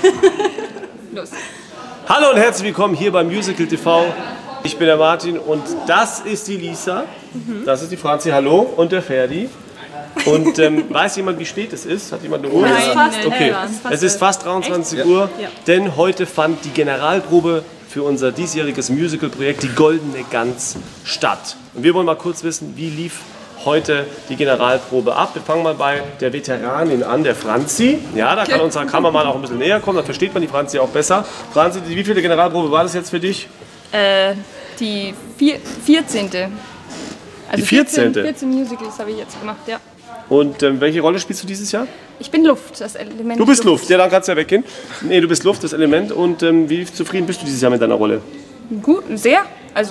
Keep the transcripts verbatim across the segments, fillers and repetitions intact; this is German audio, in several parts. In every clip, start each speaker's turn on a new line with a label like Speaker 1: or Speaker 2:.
Speaker 1: Los.
Speaker 2: Hallo und herzlich willkommen hier beim Musical T V. Ich bin der Martin und das ist die Lisa, mhm. das ist die Franzi, hallo, und der Ferdi. Und ähm, weiß jemand, wie spät es ist? Hat jemand eine Uhr?
Speaker 1: Nein, fast,
Speaker 2: okay.
Speaker 1: nein, fast
Speaker 2: Es ist fast dreiundzwanzig Uhr, ja. Denn heute fand die Generalprobe für unser diesjähriges Musical-Projekt Die Goldene Gans statt. Und wir wollen mal kurz wissen, wie lief heute die Generalprobe ab. Wir fangen mal bei der Veteranin an, der Franzi. Ja, da kann unser Kameramann auch ein bisschen näher kommen, dann versteht man die Franzi auch besser. Franzi, wie viele Generalprobe war das jetzt für dich?
Speaker 1: Äh, die vier, vierzehnte. Also
Speaker 2: die vierzehnte?
Speaker 1: vierzehn, vierzehn Musicals habe ich jetzt gemacht, ja.
Speaker 2: Und ähm, welche Rolle spielst du dieses Jahr?
Speaker 1: Ich bin Luft, das Element.
Speaker 2: Du bist Luft, Luft. Ja, dann kannst du ja weggehen. Nee, du bist Luft, das Element. Und ähm, wie zufrieden bist du dieses Jahr mit deiner Rolle?
Speaker 1: Gut, sehr. Also,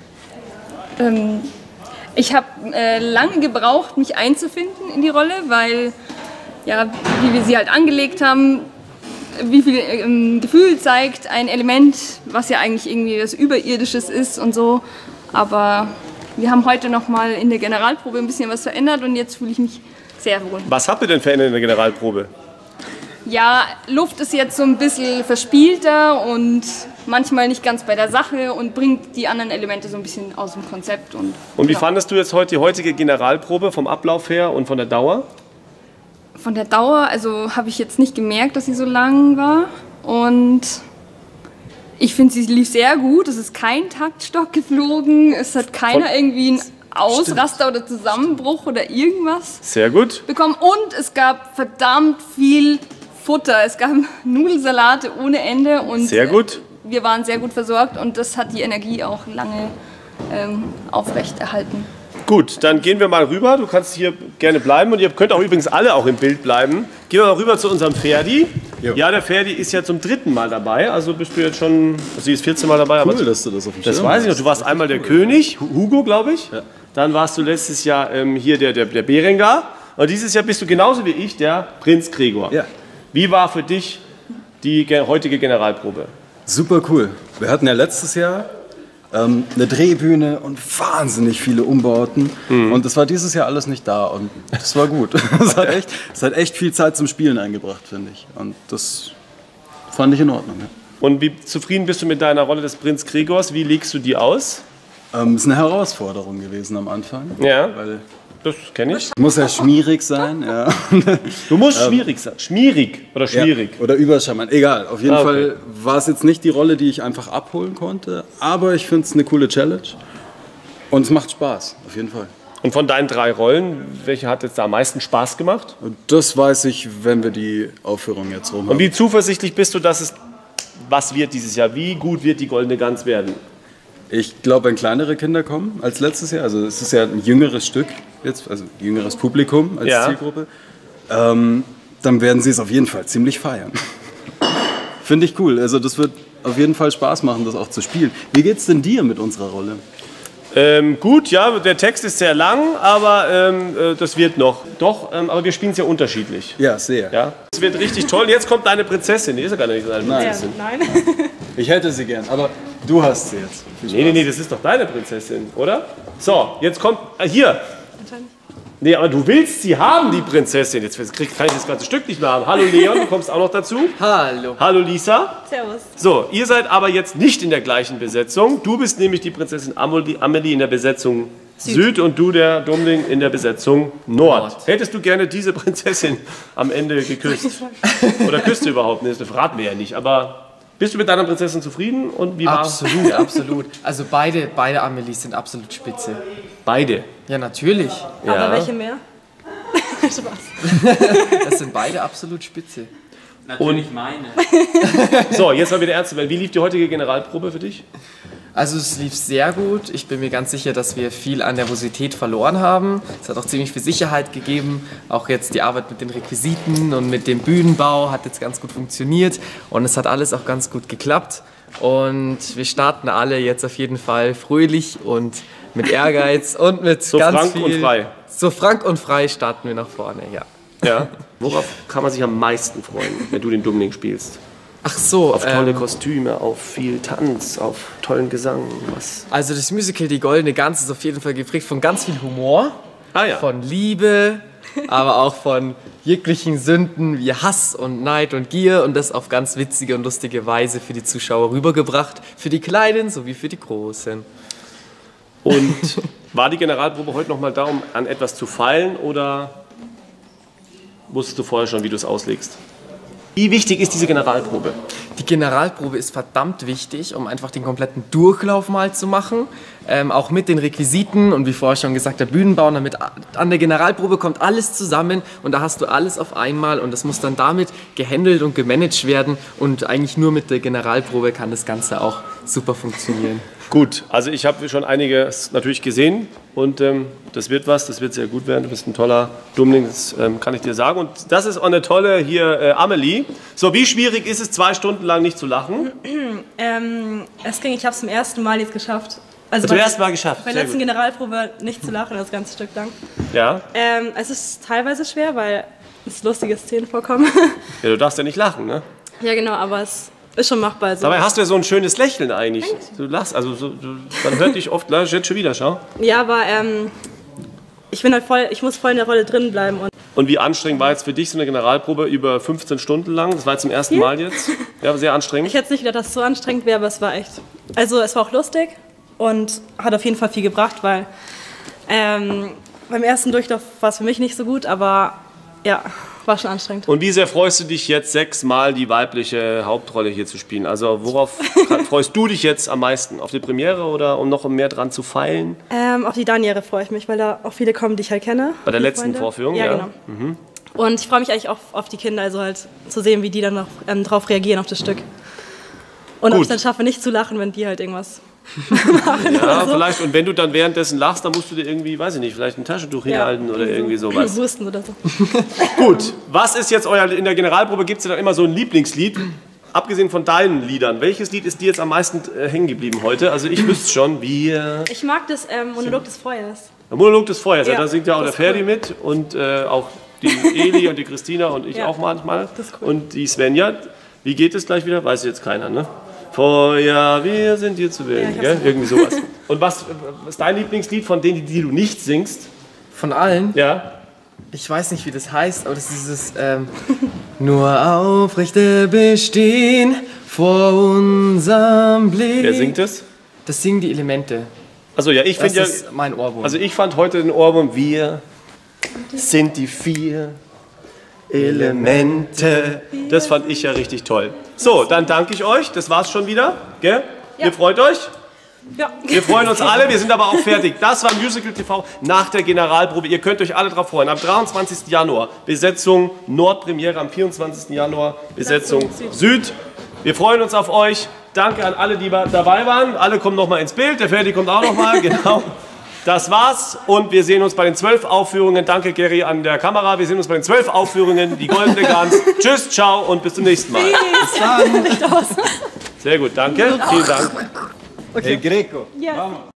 Speaker 1: ähm, ich habe äh, lange gebraucht, mich einzufinden in die Rolle, weil, ja, wie wir sie halt angelegt haben, wie viel ähm, Gefühl zeigt ein Element, was ja eigentlich irgendwie was Überirdisches ist und so. Aber wir haben heute noch mal in der Generalprobe ein bisschen was verändert und jetzt fühle ich mich sehr wohl.
Speaker 2: Was habt ihr denn verändert in der Generalprobe?
Speaker 1: Ja, Luft ist jetzt so ein bisschen verspielter und manchmal nicht ganz bei der Sache und bringt die anderen Elemente so ein bisschen aus dem Konzept. Und,
Speaker 2: und wie
Speaker 1: ja.
Speaker 2: fandest du jetzt heute die heutige Generalprobe vom Ablauf her und von der Dauer?
Speaker 1: Von der Dauer, also habe ich jetzt nicht gemerkt, dass sie so lang war. Und ich finde, sie lief sehr gut. Es ist kein Taktstock geflogen. Es hat keiner von irgendwie einen Ausraster Stimmt. oder Zusammenbruch oder irgendwas
Speaker 2: sehr gut
Speaker 1: bekommen. Und es gab verdammt viel Futter. Es gab Nudelsalate ohne Ende. Und
Speaker 2: sehr gut.
Speaker 1: Wir waren sehr gut versorgt und das hat die Energie auch lange ähm, aufrechterhalten.
Speaker 2: Gut, dann gehen wir mal rüber. Du kannst hier gerne bleiben und ihr könnt auch übrigens alle auch im Bild bleiben. Gehen wir mal rüber zu unserem Ferdi. Jo. Ja, der Ferdi ist ja zum dritten Mal dabei. Also bist du jetzt schon, sie ist vierzehn Mal dabei.
Speaker 3: Cool,
Speaker 2: aber
Speaker 3: dass du das auf dem Schirm
Speaker 2: Das weiß ich noch. Du warst einmal der
Speaker 3: cool.
Speaker 2: König, Hugo, glaube ich.
Speaker 3: Ja.
Speaker 2: Dann warst du letztes Jahr ähm, hier der, der, der Berengar. Und dieses Jahr bist du genauso wie ich der Prinz Gregor.
Speaker 3: Ja.
Speaker 2: Wie war für dich die heutige Generalprobe?
Speaker 3: Super cool. Wir hatten ja letztes Jahr ähm, eine Drehbühne und wahnsinnig viele Umbauten. Mhm. Und das war dieses Jahr alles nicht da. Und das war gut. Es hat echt, es hat echt viel Zeit zum Spielen eingebracht, finde ich. Und das fand ich in Ordnung. Ja.
Speaker 2: Und wie zufrieden bist du mit deiner Rolle des Prinz Gregors? Wie legst du die aus?
Speaker 3: Ähm, ist eine Herausforderung gewesen am Anfang.
Speaker 2: Ja,
Speaker 3: weil
Speaker 2: das kenne ich.
Speaker 3: Muss ja schmierig sein. Ja.
Speaker 2: Du musst ähm, schwierig sein. Schmierig oder schwierig?
Speaker 3: Ja, oder übercharmant. Egal. Auf jeden
Speaker 2: ah, okay.
Speaker 3: Fall war es jetzt nicht die Rolle, die ich einfach abholen konnte. Aber ich finde es eine coole Challenge. Und es macht Spaß. Auf jeden Fall.
Speaker 2: Und von deinen drei Rollen, welche hat jetzt da am meisten Spaß gemacht?
Speaker 3: Und das weiß ich, wenn wir die Aufführung jetzt rum haben.
Speaker 2: Und wie zuversichtlich bist du, dass es was wird dieses Jahr? Wie gut wird die Goldene Gans werden?
Speaker 3: Ich glaube, wenn kleinere Kinder kommen als letztes Jahr, also es ist ja ein jüngeres Stück jetzt, also jüngeres Publikum als
Speaker 2: ja.
Speaker 3: Zielgruppe, ähm, dann werden sie es auf jeden Fall ziemlich feiern. Finde ich cool. Also das wird auf jeden Fall Spaß machen, das auch zu spielen. Wie geht's denn dir mit unserer Rolle?
Speaker 2: Ähm, gut, ja, der Text ist sehr lang, aber ähm, äh, das wird noch. Doch, ähm, aber wir spielen es ja unterschiedlich.
Speaker 3: Ja, sehr.
Speaker 2: Ja, es wird richtig toll. Jetzt kommt deine Prinzessin. Die ist ja gar nicht deine Prinzessin.
Speaker 1: Nein.
Speaker 3: Ich hätte sie gern, aber du hast sie jetzt.
Speaker 2: Nee, nee, nee, das ist doch deine Prinzessin, oder? So, jetzt kommt, äh, hier. Nee, aber du willst sie haben, die Prinzessin. Jetzt krieg, kann ich das ganze Stück nicht mehr haben. Hallo Leon, du kommst auch noch dazu.
Speaker 4: Hallo.
Speaker 2: Hallo Lisa.
Speaker 1: Servus.
Speaker 2: So, ihr seid aber jetzt nicht in der gleichen Besetzung. Du bist nämlich die Prinzessin Amelie, Amelie in der Besetzung Süd. Süd und du, der Dummling, in der Besetzung Nord. Nord. Hättest du gerne diese Prinzessin am Ende geküsst? Oder küsst du überhaupt nicht? Das verraten wir ja nicht. Aber bist du mit deiner Prinzessin zufrieden? Und wie war
Speaker 4: absolut, absolut. Also beide, beide Amelies sind absolut spitze.
Speaker 2: Beide?
Speaker 4: Ja, natürlich.
Speaker 5: Aber
Speaker 2: Ja.
Speaker 5: welche mehr?
Speaker 4: Spaß. Das sind beide absolut spitze.
Speaker 6: Natürlich meine.
Speaker 2: So, jetzt mal wieder ernst. Wie lief die heutige Generalprobe für dich?
Speaker 4: Also es lief sehr gut. Ich bin mir ganz sicher, dass wir viel an Nervosität verloren haben. Es hat auch ziemlich viel Sicherheit gegeben. Auch jetzt die Arbeit mit den Requisiten und mit dem Bühnenbau hat jetzt ganz gut funktioniert. Und es hat alles auch ganz gut geklappt. Und wir starten alle jetzt auf jeden Fall fröhlich und mit Ehrgeiz und mit
Speaker 2: so
Speaker 4: ganz
Speaker 2: frank
Speaker 4: viel...
Speaker 2: und frei.
Speaker 4: So frank und frei starten wir nach vorne, ja.
Speaker 2: Ja. Worauf kann man sich am meisten freuen, wenn du den Dummling spielst?
Speaker 4: Ach so.
Speaker 2: Auf tolle
Speaker 4: ähm,
Speaker 2: Kostüme, auf viel Tanz, auf tollen Gesang. Was?
Speaker 4: Also das Musical Die Goldene Gans ist auf jeden Fall geprägt von ganz viel Humor,
Speaker 2: Ah ja.
Speaker 4: von Liebe, aber auch von jeglichen Sünden wie Hass und Neid und Gier und das auf ganz witzige und lustige Weise für die Zuschauer rübergebracht, für die Kleinen sowie für die Großen.
Speaker 2: Und war die Generalprobe heute nochmal da, um an etwas zu feilen oder wusstest du vorher schon, wie du es auslegst? Wie wichtig ist diese Generalprobe?
Speaker 4: Die Generalprobe ist verdammt wichtig, um einfach den kompletten Durchlauf mal zu machen. Ähm, auch mit den Requisiten und wie vorher schon gesagt, der Bühnenbau. Damit an der Generalprobe kommt alles zusammen und da hast du alles auf einmal und das muss dann damit gehandelt und gemanagt werden. Und eigentlich nur mit der Generalprobe kann das Ganze auch super funktionieren.
Speaker 2: Gut, also ich habe schon einiges natürlich gesehen und ähm, das wird was, das wird sehr gut werden. Du bist ein toller Dummling, das ähm, kann ich dir sagen. Und das ist auch eine tolle hier äh, Amelie. So, wie schwierig ist es, zwei Stunden lang nicht zu lachen?
Speaker 5: Ähm, es ging, ich habe es zum ersten Mal jetzt geschafft. Also
Speaker 2: Zum
Speaker 5: bei,
Speaker 2: ersten Mal geschafft.
Speaker 5: bei der
Speaker 2: Sehr
Speaker 5: letzten
Speaker 2: gut.
Speaker 5: Generalprobe nicht zu lachen, das ganze Stück lang.
Speaker 2: Ja?
Speaker 5: Ähm, es ist teilweise schwer, weil es lustige Szenen vorkommen.
Speaker 2: Ja, du darfst ja nicht lachen, ne?
Speaker 5: Ja genau, aber es ist schon machbar. So.
Speaker 2: Dabei hast du ja so ein schönes Lächeln eigentlich. Du lachst, also so, du, man hört dich oft, jetzt schon wieder, schau.
Speaker 5: Ja, aber ähm, ich bin halt voll, ich muss voll in der Rolle drin bleiben. Und
Speaker 2: Und wie anstrengend war jetzt für dich so eine Generalprobe über fünfzehn Stunden lang? Das war jetzt zum ersten Mal jetzt. Ja, sehr anstrengend.
Speaker 5: ich hätte nicht gedacht, dass es so anstrengend wäre, aber es war echt. Also es war auch lustig und hat auf jeden Fall viel gebracht, weil ähm, beim ersten Durchlauf war es für mich nicht so gut, aber ja, war schon anstrengend.
Speaker 2: Und wie sehr freust du dich jetzt, sechsmal die weibliche Hauptrolle hier zu spielen? Also worauf freust du dich jetzt am meisten? Auf die Premiere oder um noch mehr dran zu feilen?
Speaker 5: Ähm, auf die Daniere freue ich mich, weil da auch viele kommen, die ich halt kenne.
Speaker 2: Bei der
Speaker 5: die
Speaker 2: letzten
Speaker 5: Freunde.
Speaker 2: Vorführung,
Speaker 5: Ja,
Speaker 2: ja.
Speaker 5: genau. Mhm. Und ich freue mich eigentlich auch auf die Kinder, also halt zu sehen, wie die dann noch ähm, drauf reagieren auf das Stück. Und ob
Speaker 2: Gut.
Speaker 5: ich dann schaffe, nicht zu lachen, wenn die halt irgendwas
Speaker 2: Ja, vielleicht. Und wenn du dann währenddessen lachst, dann musst du dir irgendwie, weiß ich nicht, vielleicht ein Taschentuch hinhalten oder irgendwie sowas.
Speaker 5: Husten oder so.
Speaker 2: Gut, was ist jetzt euer, in der Generalprobe gibt es ja dann immer so ein Lieblingslied, abgesehen von deinen Liedern. Welches Lied ist dir jetzt am meisten äh, hängen geblieben heute? Also ich wüsste schon, wir...
Speaker 5: Ich mag das ähm, Monolog des Feuers.
Speaker 2: Der Monolog des Feuers, ja,
Speaker 5: Ja,
Speaker 2: da singt ja auch der
Speaker 5: das ist
Speaker 2: Ferdi
Speaker 5: cool.
Speaker 2: mit und äh, auch die Eli und die Christina und ich
Speaker 5: Ja,
Speaker 2: auch manchmal.
Speaker 5: das ist cool.
Speaker 2: Und die Svenja. Wie geht es gleich wieder? Weiß jetzt keiner, ne? Feuer, wir sind hier zu wählen,
Speaker 5: Ja, ich
Speaker 2: gell?
Speaker 5: hab's
Speaker 2: Irgendwie sowas. Und was ist dein Lieblingslied von denen, die du nicht singst?
Speaker 4: Von allen?
Speaker 2: Ja?
Speaker 4: Ich weiß nicht, wie das heißt, aber das ist dieses ähm, nur aufrechte Bestehen vor unserem Blick.
Speaker 2: Wer singt es?
Speaker 4: Das singen die Elemente.
Speaker 2: Also ja, ich
Speaker 4: Das
Speaker 2: finde ja,
Speaker 4: ist mein Ohrwurm.
Speaker 2: also ich fand heute den Ohrwurm, wir sind die vier Elemente. Das fand ich ja richtig toll. So, dann danke ich euch. Das war's schon wieder. Gell? Ihr freut euch?
Speaker 5: Ja.
Speaker 2: Wir freuen uns alle. Wir sind aber auch fertig. Das war Musical T V nach der Generalprobe. Ihr könnt euch alle drauf freuen. Am dreiundzwanzigsten Januar Besetzung Nordpremiere, am vierundzwanzigsten Januar Besetzung Süd. Wir freuen uns auf euch. Danke an alle, die dabei waren. Alle kommen noch mal ins Bild. Der Ferdi kommt auch noch mal. Genau. Das war's und wir sehen uns bei den zwölf Aufführungen. Danke, Gary, an der Kamera. Wir sehen uns bei den zwölf Aufführungen. Die Goldene Gans. Tschüss, ciao und bis zum nächsten Mal.
Speaker 5: Bis dann.
Speaker 2: Sehr gut, danke. Vielen Dank.
Speaker 3: El Greco.
Speaker 5: Ja.
Speaker 3: Vamos.